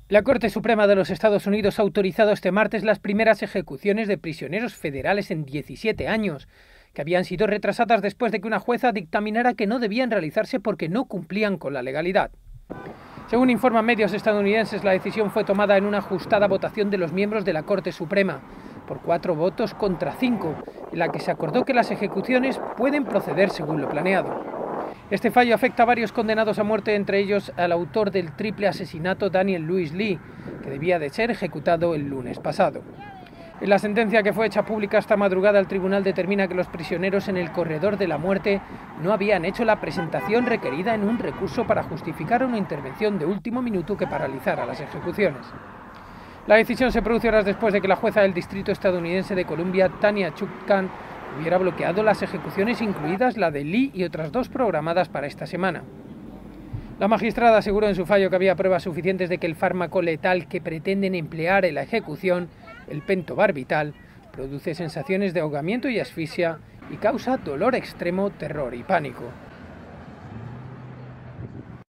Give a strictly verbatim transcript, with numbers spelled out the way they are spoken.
La Corte Suprema de los Estados Unidos ha autorizado este martes las primeras ejecuciones de prisioneros federales en diecisiete años, que habían sido retrasadas después de que una jueza dictaminara que no debían realizarse porque no cumplían con la legalidad. Según informan medios estadounidenses, la decisión fue tomada en una ajustada votación de los miembros de la Corte Suprema, por cuatro votos contra cinco, en la que se acordó que las ejecuciones pueden proceder según lo planeado. Este fallo afecta a varios condenados a muerte, entre ellos al autor del triple asesinato Daniel Lewis Lee, que debía de ser ejecutado el lunes pasado. En la sentencia que fue hecha pública esta madrugada, el tribunal determina que los prisioneros en el corredor de la muerte no habían hecho la presentación requerida en un recurso para justificar una intervención de último minuto que paralizara las ejecuciones. La decisión se produce horas después de que la jueza del distrito estadounidense de Columbia, Tanya Chutkan, hubiera bloqueado las ejecuciones, incluidas la de Lee y otras dos programadas para esta semana. La magistrada aseguró en su fallo que había pruebas suficientes de que el fármaco letal que pretenden emplear en la ejecución, el pentobarbital, produce sensaciones de ahogamiento y asfixia y causa dolor extremo, terror y pánico.